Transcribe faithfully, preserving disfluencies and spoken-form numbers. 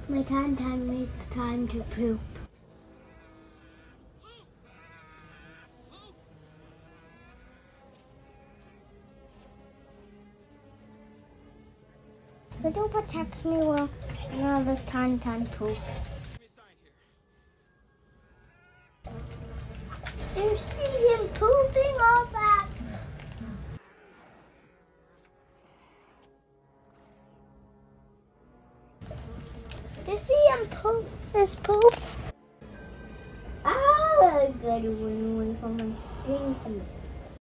My tauntaun, it's time to poop. But don't protect me while all this tauntaun poops. Do you see him pooping all that? Do you see him poop his poops? Ah, I gotta run away from my stinky